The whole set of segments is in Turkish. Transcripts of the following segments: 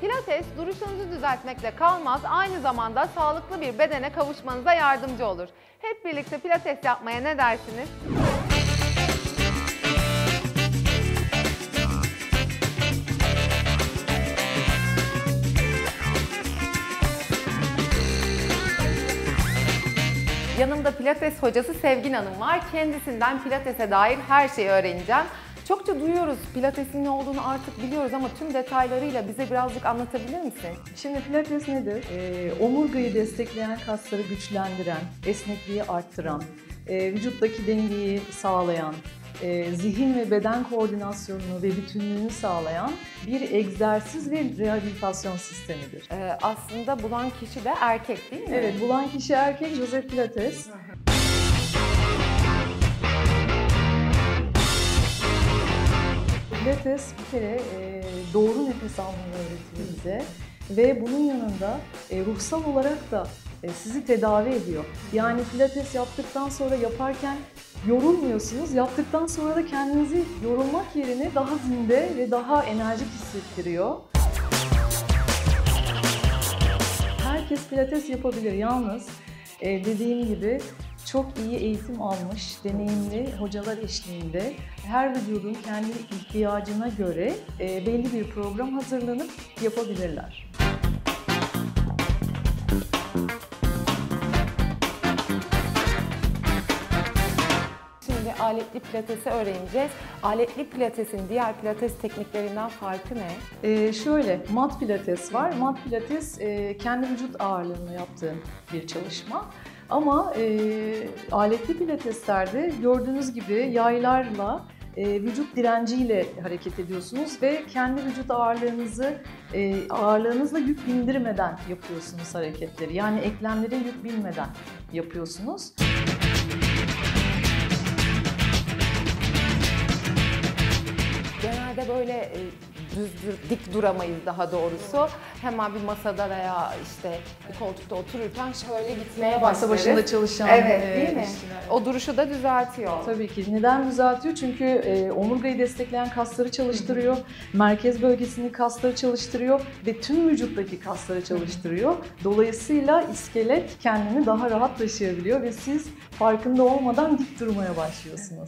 Pilates, duruşunuzu düzeltmekle kalmaz, aynı zamanda sağlıklı bir bedene kavuşmanıza yardımcı olur. Hep birlikte pilates yapmaya ne dersiniz? Yanımda pilates hocası Sevgin Hanım var. Kendisinden pilatese dair her şeyi öğreneceğim. Çokça duyuyoruz, pilatesin ne olduğunu artık biliyoruz ama tüm detaylarıyla bize birazcık anlatabilir misin? Şimdi pilates nedir? Omurgayı destekleyen, kasları güçlendiren, esnekliği arttıran, vücuttaki dengeyi sağlayan, zihin ve beden koordinasyonunu ve bütünlüğünü sağlayan bir egzersiz ve rehabilitasyon sistemidir. Aslında bulan kişi de erkek değil mi? Evet, bulan kişi erkek, Joseph Pilates. Pilates bir kere doğru nefes almayı öğretiyor bize ve bunun yanında ruhsal olarak da sizi tedavi ediyor. Yani pilates yaptıktan sonra yaparken yorulmuyorsunuz, yaptıktan sonra da kendinizi yorulmak yerine daha zinde ve daha enerjik hissettiriyor. Herkes pilates yapabilir, yalnız dediğim gibi çok iyi eğitim almış, deneyimli hocalar eşliğinde her vücudun kendi ihtiyacına göre belli bir program hazırlanıp yapabilirler. Şimdi aletli pilatesi öğreneceğiz. Aletli pilatesin diğer pilates tekniklerinden farkı ne? Şöyle, mat pilates var. Mat pilates kendi vücut ağırlığını yaptığın bir çalışma. Ama aletli pilateslerde gördüğünüz gibi yaylarla vücut direnciyle hareket ediyorsunuz ve kendi vücut ağırlığınızla yük bindirmeden yapıyorsunuz hareketleri. Yani eklemlere yük binmeden yapıyorsunuz. Genelde böyle dik duramayız daha doğrusu. Hemen bir masada veya işte bir koltukta otururken şöyle gitmeye başlarız. Masa başında çalışan değil mi? işçiler. O duruşu da düzeltiyor. Tabii ki. Neden düzeltiyor? Çünkü omurgayı destekleyen kasları çalıştırıyor, merkez bölgesini kasları çalıştırıyor ve tüm vücuttaki kasları çalıştırıyor. Dolayısıyla iskelet kendini daha rahat taşıyabiliyor ve siz farkında olmadan dik durmaya başlıyorsunuz.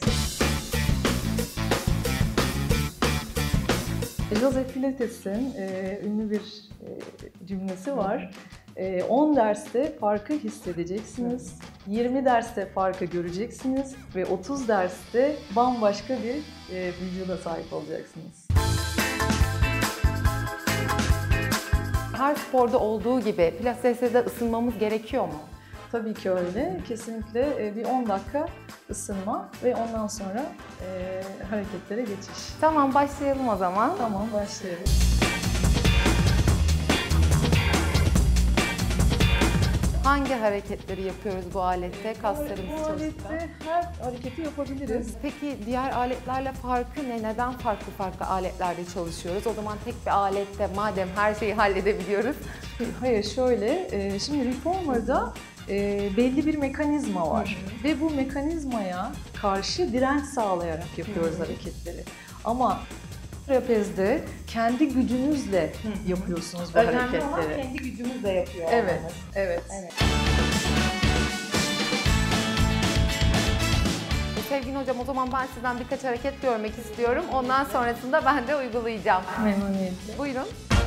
Joseph Pilates'in ünlü bir cümlesi var. 10 derste farkı hissedeceksiniz, 20 derste farkı göreceksiniz ve 30 derste bambaşka bir vücuda sahip olacaksınız. Her sporda olduğu gibi pilateste de ısınmamız gerekiyor mu? Tabii ki öyle. Kesinlikle bir 10 dakika ısınma ve ondan sonra hareketlere geçiş. Tamam, başlayalım o zaman. Tamam, başlayalım. Hangi hareketleri yapıyoruz bu alette? Kaslarımızı Bu çalıştıran. alette her hareketi yapabiliriz. Peki diğer aletlerle farkı ne? Neden farklı aletlerde çalışıyoruz? O zaman tek bir alette madem her şeyi halledebiliyoruz. Hayır, şöyle, şimdi reformer'da belli bir mekanizma var ve bu mekanizmaya karşı direnç sağlayarak yapıyoruz hareketleri. Ama trapezde kendi gücünüzle yapıyorsunuz bu hareketleri. Önemli olan kendi gücümüzle yapıyor. Evet, evet. Sevgili hocam, o zaman ben sizden birkaç hareket görmek istiyorum. Ondan sonrasında ben de uygulayacağım. Memnuniyetle. Buyurun.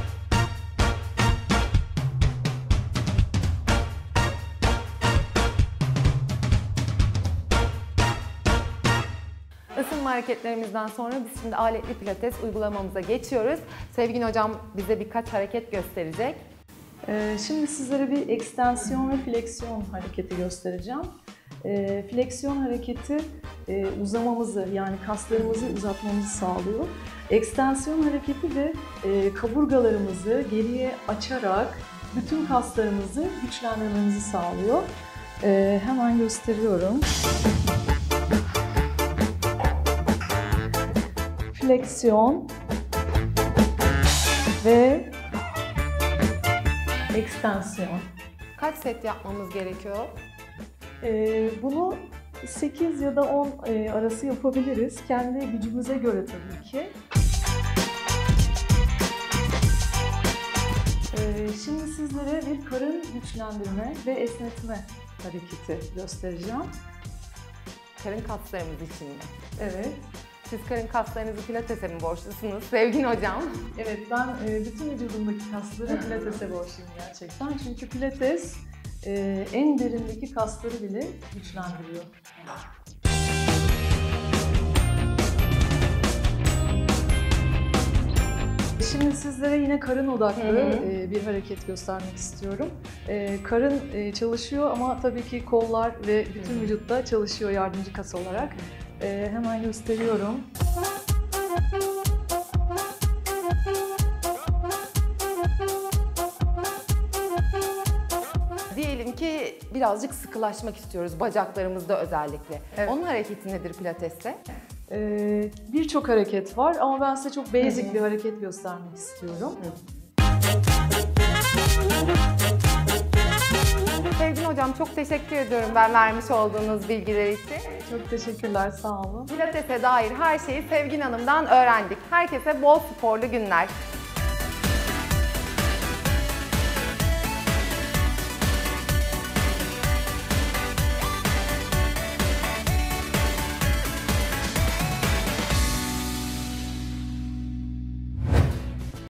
Isınma hareketlerimizden sonra biz şimdi aletli pilates uygulamamıza geçiyoruz. Sevgili hocam bize birkaç hareket gösterecek. Şimdi sizlere bir ekstensiyon ve fleksiyon hareketi göstereceğim. Fleksiyon hareketi uzamamızı, yani kaslarımızı uzatmamızı sağlıyor. Ekstensiyon hareketi de kaburgalarımızı geriye açarak bütün kaslarımızı güçlendirmemizi sağlıyor. Hemen gösteriyorum. Fleksiyon ve ekstensiyon. Kaç set yapmamız gerekiyor? Bunu 8 ya da 10 arası yapabiliriz. Kendi gücümüze göre tabii ki. şimdi karın güçlendirme ve esnetme hareketi göstereceğim. Karın kaslarımız için mi? Evet. Siz karın kaslarınızı pilatese mi borçlusunuz Sevgin hocam? Evet, ben bütün vücudumdaki kasları pilatese borçluyum gerçekten. Çünkü pilates en derindeki kasları bile güçlendiriyor. Şimdi sizlere yine karın odaklı bir hareket göstermek istiyorum. Karın çalışıyor ama tabii ki kollar ve bütün vücutta çalışıyor yardımcı kas olarak. Hemen gösteriyorum. Diyelim ki birazcık sıkılaşmak istiyoruz bacaklarımızda özellikle. Evet. Onun hareketi nedir pilateste? Birçok hareket var ama ben size çok basic bir hareket göstermek istiyorum. Sevgin hocam çok teşekkür ediyorum ben vermiş olduğunuz bilgiler için. Çok teşekkürler, sağ olun. Pilatese dair her şeyi Sevgin Hanım'dan öğrendik. Herkese bol sporlu günler.